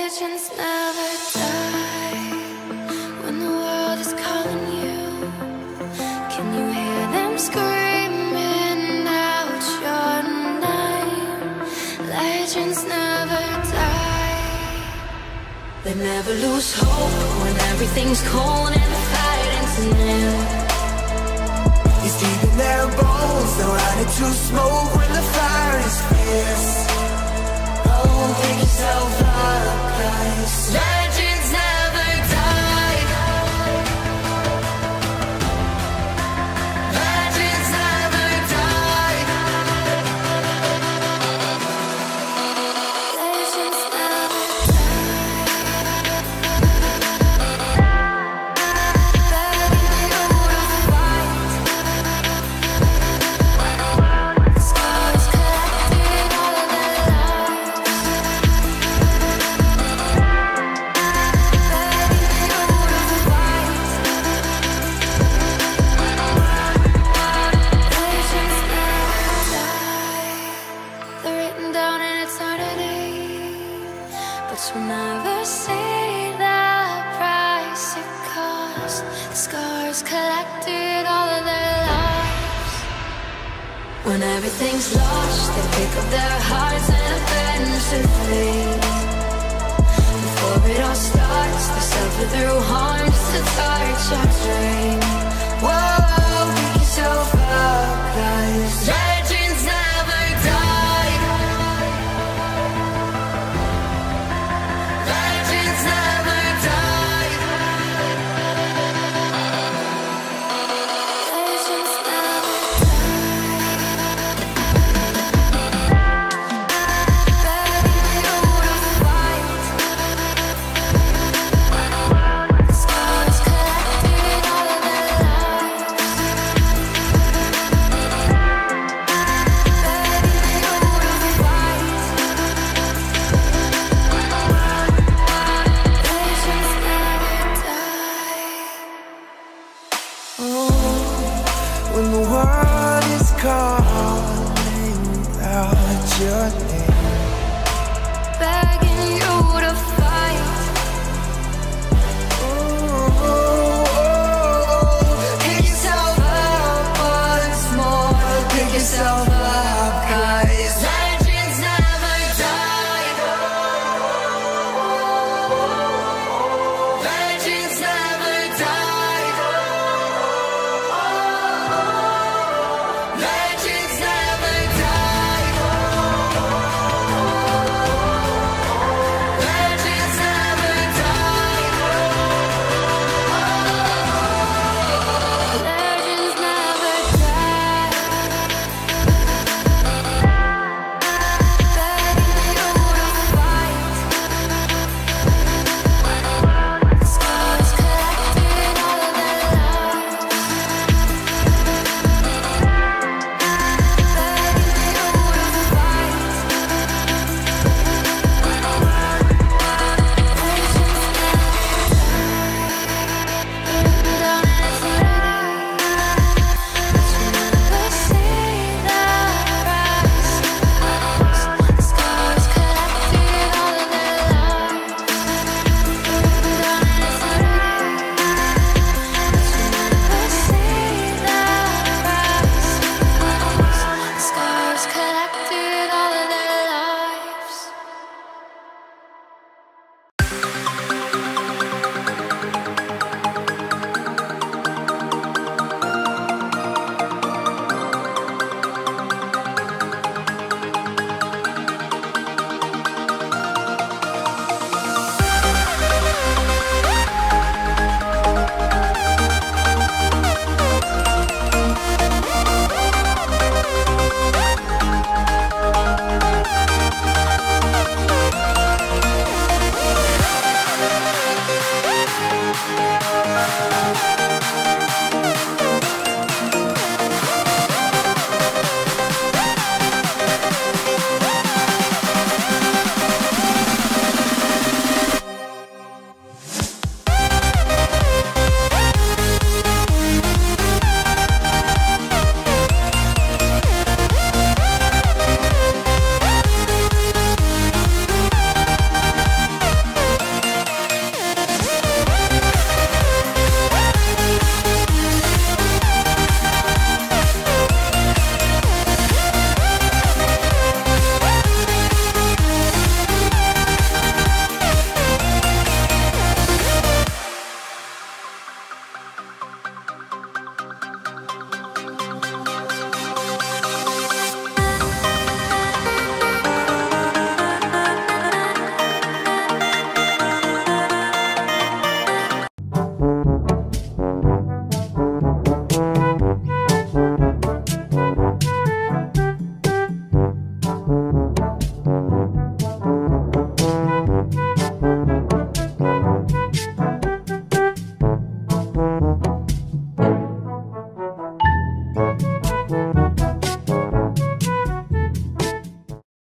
Legends never die when the world is calling you. Can you hear them screaming out your name? Legends never die. They never lose hope when everything's cold and the fighting's new. It's deep in their bones, they're ready to smoke when the fire is fierce. Oh, pick yourself up, guys. Legends never die. Legends never die. Legends never we'll never see the price it cost. The scars collected all of their lives. When everything's lost, they pick up their hearts and bend to fate. Before it all starts, they suffer through harms to touch our dreams.